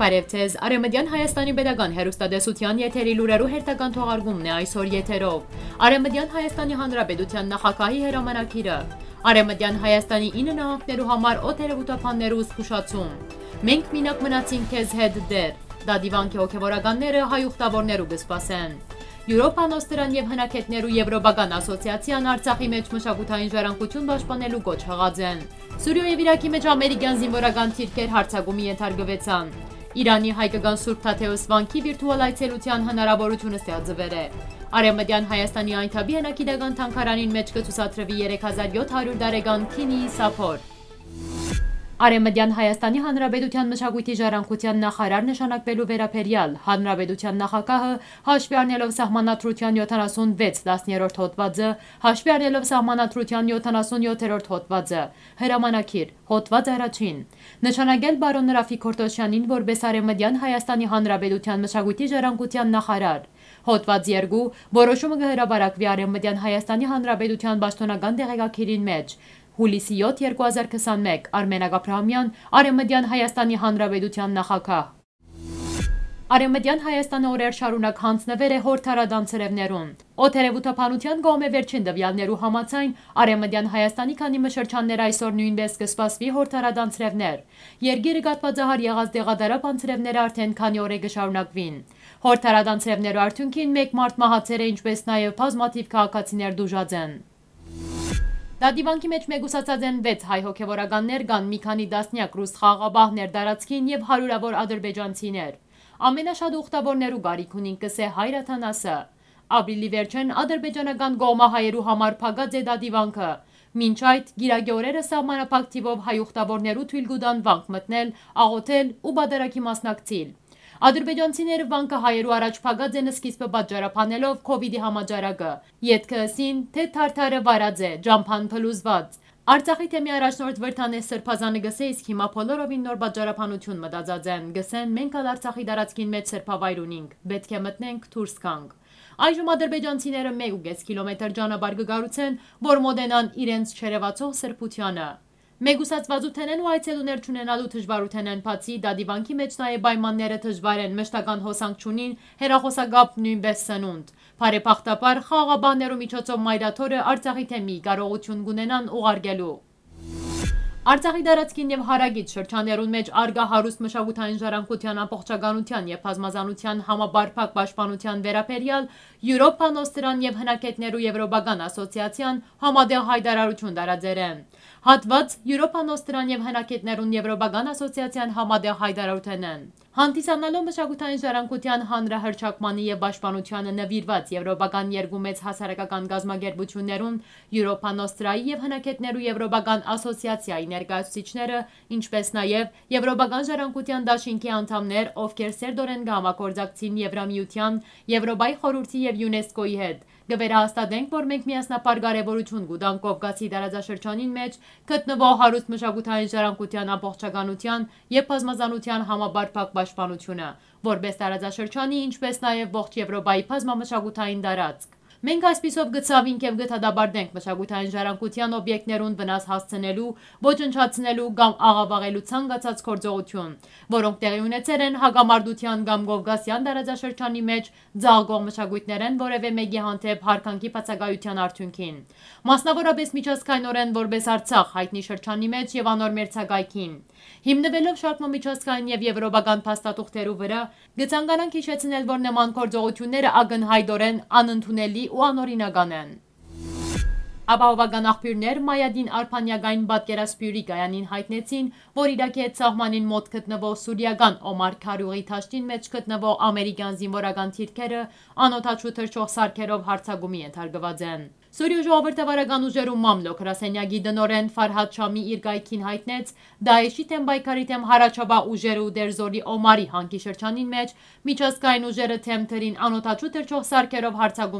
Բարև ձեզ, Արևմտյան Հայաստանի Պետական հեռուստատեսության եթերի լուրերու հերթական թողարկումն է այսօր եթերով։ Արևմտյան Հայաստանի Հանրապետության նախագահի հրամանագիրը։ Արևմտյան Հայաստանի 9 նահանգներու համար օդերևութափաններու զսկուշացում։ Մենք մինակ մնացինք քեզ հետ դեր։ Դա դիվանքի հոգևորականները հայ ուխտավորներու կսպասեն։ Եվրոպանոստերան եւ հնակետներու Եվրոպական ասոցիացիան Արցախի մեջ մշակութային ժառանգություն պաշտպանելու կոչ հղած են։ Սուրիա եւ Իրաքի մեջ ամերիկյան զինվորական թիրքեր հարձակումի ենթարկվեցան։ Իրանի հայկական Սուրբ Թադեոս վանքի վիրտուալ այցելության հնարավորությունը ստեղծվել է։ Արևմտյան Հայաստանի Այնթաբի հնակիդական թանգարանին մեջ կցուցադրվի 3700 տարեկան քինիի սափոր։ Արևմտյան Հայաստանի Հանրապետության մշակույթի ժառանգության նախարար նշանակվելու վերաբերյալ Հանրապետության նախագահը հաշվի առնելով սահմանադրության 76-10-րդ հոդվածը, հաշվի առնելով սահմանադրության 77-րդ հոդվածը, հրամանագիր, հոդված առաջին, նշանակել բարոն Ռաֆիկ Հորդոշյանին որպես Արևմտյան Հայաստանի Հանրապետության մշակույթի ժառանգության նախարար։ Հոդված 2 որոշումը կհրապարակվի Արևմտյան Հայաստանի Հանրապետության պաշտոնական տեղեկագիրին մեջ։ Հուլիսի 7 2021 Արմենակ Աբրահամյան, Արևմտյան Հայաստանի Հանրապետության նախագահ։ Արևմտյան Հայաստանը օրեր շարունակ հանձնվել է հորդարադան ցրևներուն։ Օդերևութափանության կողմէ վերջին տվյալներու համաձայն Արևմտյան Հայաստանի քանի մշրջաններ այսօր նույնպես կսպասվի հորդարադան ցրևներ։ Երգիրը գատվածահար եղած դեղադարապ անցրևները արդեն քանի օր է կշարունակվին։ Հորդարադան ցրևներու արդյունքին 1 մարդ մահացել է, ինչպես նաև բազմաթիվ քաղաքացիներ դուժած են։ Դադիվանքի մեջ մեգուսացած են 6 հայ հոգևորականներ, կան մի քանի դասնյակ ռուս խաղաղապահներ տարածքին եւ հարյուրավոր ադրբեջանցիներ։ Ամենաշատ ուխտավորներու գարիք ունին կսե Հայր Աթանասը։ Ապրիլի վերջին ադրբեջանական կողմը հայերու համար փակած է դադիվանքը։ Մինչ այդ գիրագի օրերը սահմանափակ թիվով հայ ուխտավորներու թույլ կտան վանք մտնել, աղոթել ու բادرակի մասնակցել։ Ադրբեջանցիները վանքը հայերու առաջ փակած են սկիզբը պատճառաբանելով քովիդի համաճարակը։ Ետքը ասին, թե թարթարը վարած է, ջամփան փլուզված։ Արցախի թեմի առաջնորդ Վրթանե Սրբազանը գսե, իսկ հիմա բոլորովին նոր պատճառաբանություն մտածած են։ Գսեն, մենք ալ Արցախի տարածքին մեջ սրբավայր ունենք, պետք է մտնենք դուրս գանք։ Այժմ ադրբեջանցիները 1.5 կիլոմետր ճանապարհ կգարուցեն, որ մոդենան իրենց չերևացող սրբությանը։ Մեգուսացվածութենեն ու այցելուներ չունենալու դժվարութենեն բացի դադիվանքի մեջ նաև պայմանները դժվար են, մշտական հոսանք չունին, հեռախոսակապ նույնպես սնունդ։ Բարեբախտաբար խաղաղաբաններու միջոցով մայրաթորը Արցախի թեմի կարողություն կունենան ուղարկելու։ Արցախի տարածքին եւ հարագից շրջաններուն մեջ արգա հարուստ մշակութային ժառանգության ամբողջականության եւ բազմազանության համաբարփակ պաշտպանության վերաբերյալ Եվրոպանոստերան եւ հնակետներու Եվրոպական ասոցիացիան համատեղ հայտարարություն տարածել է։ Հատված Եվրոպանոստերան եւ հնակետներուն Եվրոպական ասոցիացիան համատեղ հայտարարություն են։ Հանդիսանալով մշակութային ժառանգության հանրահրճակմանի եւ պաշտպանությանը նվիրված եվրոպական երկու մեծ հասարակական գազագերբություններուն Եվրոպանոստրայի եւ հնակետներու Եվրոպական ասոցիացիայի ներկայացուցիչները, ինչպես նաև Եվրոպական ժառանգության դաշինքի անդամներ, ովքեր սերտորեն կհամագործակցին Եվրամիության, Եվրոպայի խորհրդի եւ ՅՈՒՆԵՍԿՕ-ի հետ, կվերահաստատենք, որ մենք միասնապար կարևորություն կտանք Կովկասի տարածաշրջանին մեջ գտնվող հարուստ մշակութային ժառանգության ամբողջականության եւ բազմազանության համաբարփակ պաշտպանությունը, որպես տարածաշրջանի, ինչպես նաև ողջ Եվրոպայի բազմամշակութային տարածք։ Մենք այսպիսով գծավինք եւ գթադաբարդենք մշակութային ժառանգության օբյեկտներուն վնաս հասցնելու, ոչնչացնելու կամ աղավաղելու ցանկացած գործողություն, որոնք տեղի ունեցել են հագամարտության կամ Կովկասյան տարածաշրջանի մեջ ձաղգող մշակույթներեն որևէ մեկի հանդեպ հարկանքի բացակայության արդյունքին, մասնավորապես միջազգայինորեն որպես Արցախ հայտնի շրջանի մեջ եւ անոր մերձակայքին։ Հիմնվելով շարքման միջազգային եւ եվրոպական փաստաթուղթերու վրա, գցանկանանք հիշեցնել, որ նման գործողությունները ակնհայտորեն անընդունելի ու անօրինական են։ Ապահովական աղբյուրներ Մայադին Արփանյակային պատկերասփյուրի կայանին հայտնեցին, որ Իրաքի հետ սահմանին մոտ գտնվող սուրիական Օմար Քարուղի թաշտին մեջ գտնվող ամերիկյան զինվորական թիրքերը անօթաչու թռչող սարքերով հարձակումի ենթարկված են։ Սուրիա ժողովրդավարական ուժերու մամլոք հրասենյակի դնորեն Ֆարհադ Շամի իր գայքին հայտնեց Դաեշի թեմ պայքարի թեմ հարաճաբա ուժերը ու Դերզորի Օմարի հանքի շրջանին մեջ միջազգային ուժերը թեմ թրին անօթաչու թռչող սարքերով հարձակումներ ու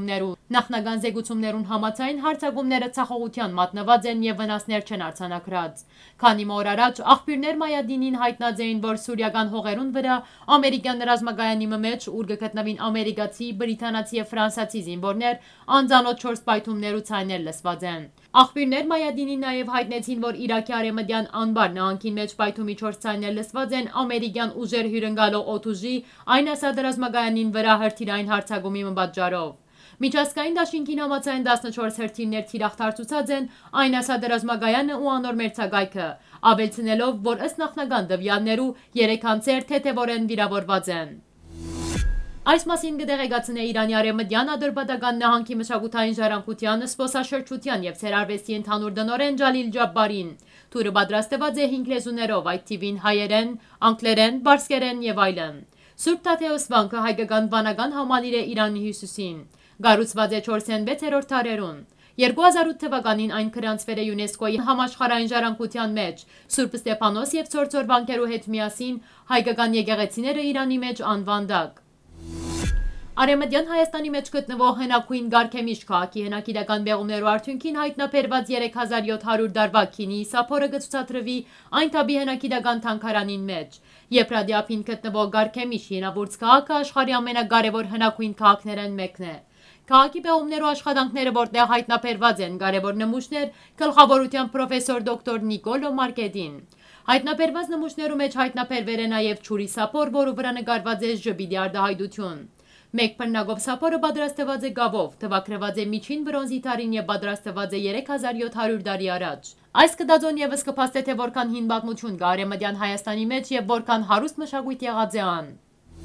Նախնական զեկուցումներուն համաձայն հարձակումները ցախողության մատնված են եւ վնասներ չեն արձանագրած։ Քանի օր առաջ աղբյուրներ Մայադինին հայտնած էին, որ սուրիական հողերուն վրա ամերիկյան ռազմագայանի մեջ, ուր գտնվին ամերիկացի, բրիտանացի եւ ֆրանսիացի զինվորներ, անձանոթ 4 պայթումներ ու ցայներ լսված են։ Աղբյուրներ Մայադինին նաեւ հայտնեցին, որ Իրաքի արևմտյան Անբար նահանգին մեջ պայթումի 4 ցայներ լսված են ամերիկյան ուժեր հյուրընկալող օդուժի այն Ասադ ռազմագայանին վրա հրթիռային հարձակումի պատճառով։ Միջազգային դաշինքին համաձայն 14 հրթիռներ թիրախտարծուցած են այն Ասադ ռազմագայանը ու անոր մերձագայքը, ավելցնելով, որ ըստ նախնական տվյալներու 3 անձեր թեթևորեն վիրավորված են։ Այս մասին կդեղեկացնե Իրանի արևմտյան Ադրբեջան նահանգի մշակութային ժառանգության, զբոսաշրջության եւ ցերարվեստի ընդհանուր տնօրեն Ջալիլ Ջաբբարին։ Թուրը պատրաստված է 5 լեզուներով, այդ թիվին հայերեն, անգլերեն, բարսկերեն եւ այլն։ Սուրբ Թադեոս վանքը հայկական վանական համալիր է Իրանի հյուսիսին։ Գառուցված է 406-րդ դարերուն։ 2008 թվականին այն գրանցվել է ՅՈՒՆԵՍԿՕ-ի համաշխարհային ժառանգության մեջ։ Սուրբ Ստեփանոս եւ Ցորցոր վանքերու հետ միասին հայկական եկեղեցիները Իրանի մեջ անվան տակ։ Արևմտյան Հայաստանի մեջ գտնվող հնագույն Գարքեմիշ քաղաքի հնագիտական բեղումներու արդյունքին հայտնաբերված 3700 դարվա քինի սափորը կցուցադրվի այն թաբի հնագիտական թանգարանին մեջ։ Եփրադիափին գտնվող Գարքեմիշ հինավուրց քաղաքը աշխարհի ամենակարևոր հնագույն քաղաքներն մեկն է։ Քաղաքի բեղումներու աշխատանքները, որտեղ հայտնաբերված են կարևոր նմուշներ, գլխավորությամբ պրոֆեսոր դոկտոր Նիկոլո Մարկեդին։ Հայտնաբերված նմուշներու մեջ հայտնաբերվել է նաև Չուրի սափոր, որը վրա նկարված է ժբիդի արտահայտություն։ Մեկ բռնագով սափորը պատրաստված է գավով, թվակրված է միջին բրոնզի տարին եւ պատրաստված է 3700 տարի առաջ։ Այս կդածոն եւս կփաստե թե որքան հին պատմություն կա արևմտյան Հայաստանի մեջ եւ որքան հարուստ մշակույթ եղած է ան։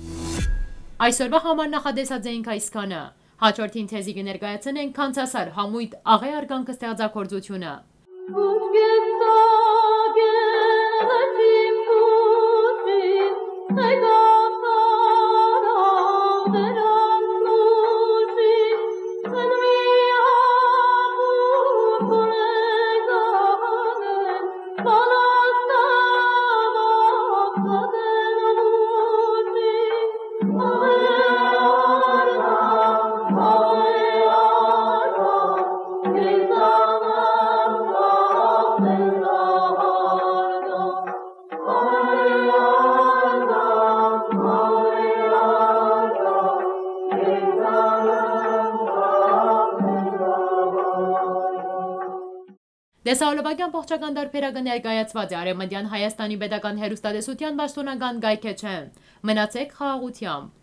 Այսօրվա համար նախադեսած էինք այսքանը։ Հաջորդին թեզի կներկայացնենք քանցասար համույթ աղե արգանք ստեղծագործությունը։ Դեսահոլովակյան փոխչական դարբերակը ներկայացված է Արևմտյան Հայաստանի պետական հեռուստատեսության պաշտոնական գայքեչեն։ Մնացեք խաղաղությամբ։